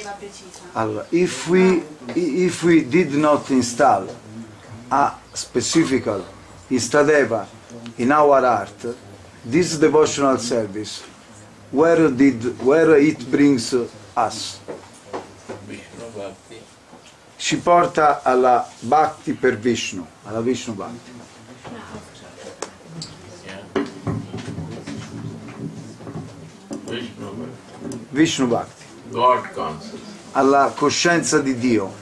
Istadeva precisa. Allora, if we did not install a specific Istadeva in our heart, this devotional service, where it brings us? Vishnu Bhakti. Ci porta alla Bhakti per Vishnu, alla Vishnu Bhakti. Yeah. Vishnu Bhakti. Vishnu Bhakti, God consciousness. alla coscienza di Dio.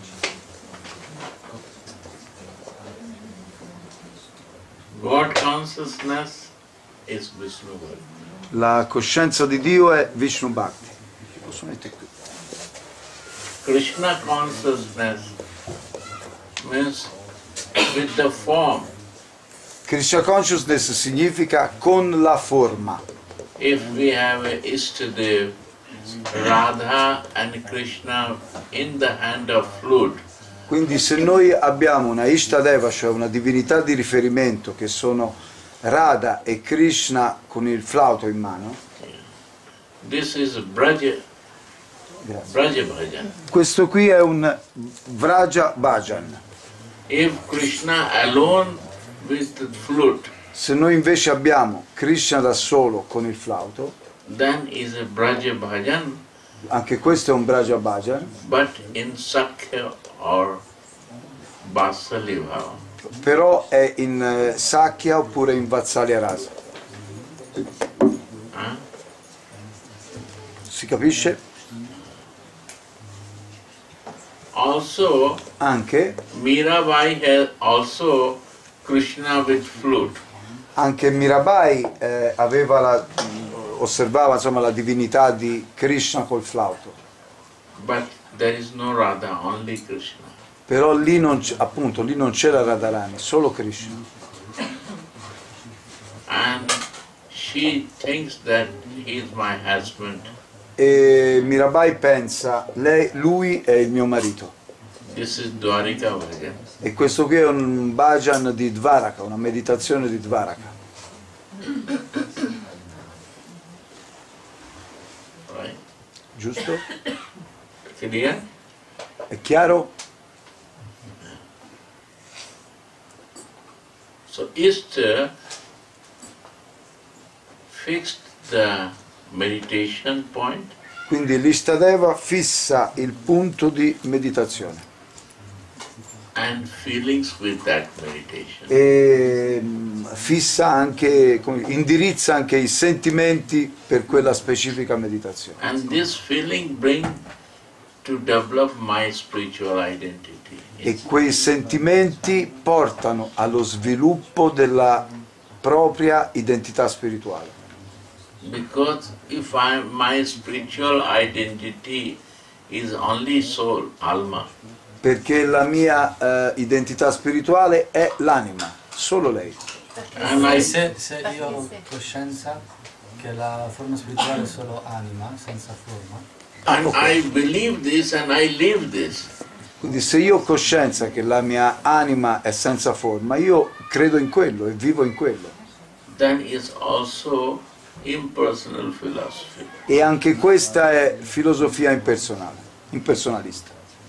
God consciousness is Vishnu Bhakti. La coscienza di Dio è Vishnu Bhakti. Posso mettere qui? Krishna consciousness means with the form. Krishna consciousness significa con la forma. If we have a Ishtadev, Radha and Krishna in the hand of flute, Quindi se noi abbiamo una Ishtadeva, cioè una divinità di riferimento che sono Radha e Krishna con il flauto in mano, this is Braja grazie. Bhajan. Questo qui è un Vraja Bhajan. If Krishna alone with the flute, Se noi invece abbiamo Krishna da solo con il flauto, then is a Braja Bhajan, anche questo è un Vraja Bhajan, but in Sakya or Vasali Bhava. però è in Sakya oppure in Vatsalya Rasa. Huh? Si capisce? Also, Anche Mirabai has also Krishna with flute. Anche Mirabai osservava insomma, la divinità di Krishna col flauto, But there is no Radha, only Krishna. però lì appunto lì non c'era Radharani, solo Krishna. And she thinks that he is my husband. E Mirabai pensa, lui è il mio marito. This is Dwarika Bhajan. E questo qui è un bhajan di Dvaraka, una meditazione di Dvaraka. Right? Giusto? Clear? È chiaro? So Ishtar fixed the meditation point Quindi l'Ishtadeva fissa il punto di meditazione and feelings with that meditation. e fissa anche, indirizza anche i sentimenti per quella specifica meditazione. And this feeling bring to develop my spiritual identity. E quei sentimenti portano allo sviluppo della propria identità spirituale. Because if my spiritual identity is only soul, alma, Perché la mia identità spirituale è l'anima, solo lei. and I Se io ho coscienza che la forma spirituale è solo anima, senza forma, and I believe this and I live this, Quindi se io ho coscienza che la mia anima è senza forma, io credo in quello e vivo in quello. then is also impersonal philosophy. E anche questa è filosofia impersonale, impersonalista.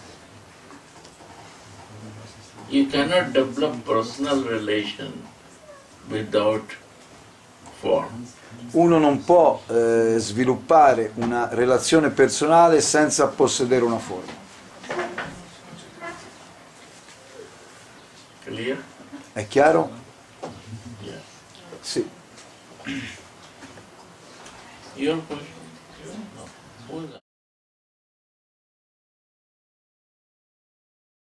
You cannot develop personal relation without form. Uno non può sviluppare una relazione personale senza possedere una forma. Clear? È chiaro? Yeah. Sì. Your question?